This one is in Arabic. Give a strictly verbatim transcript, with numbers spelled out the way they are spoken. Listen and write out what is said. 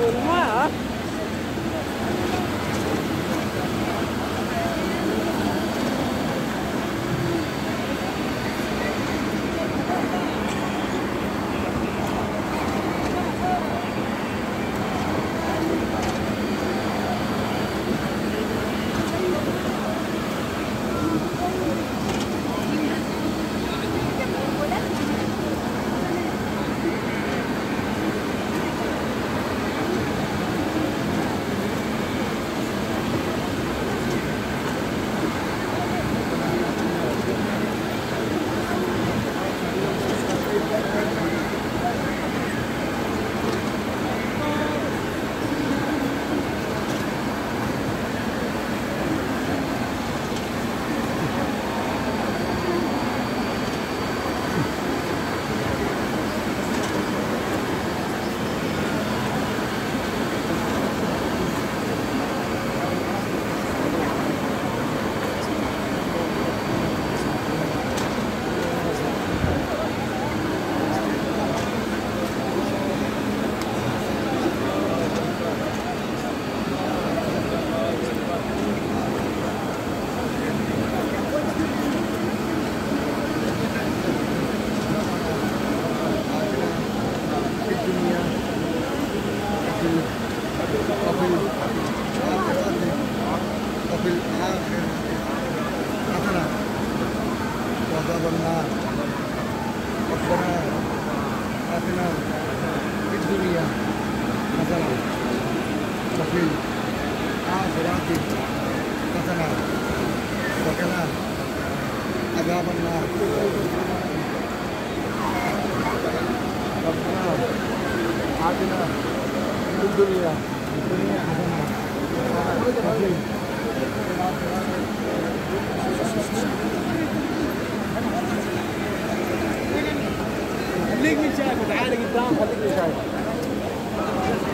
الماء وفي وفي الآخرة حسنة وعذاب النار ربنا آتنا في الدنيا حسنة وفي الآخرة حسنة وقنا عذاب النار ربنا آتنا في الدنيا الدنيا حسنة خليك من شايف تعالى قدام خليك من شايف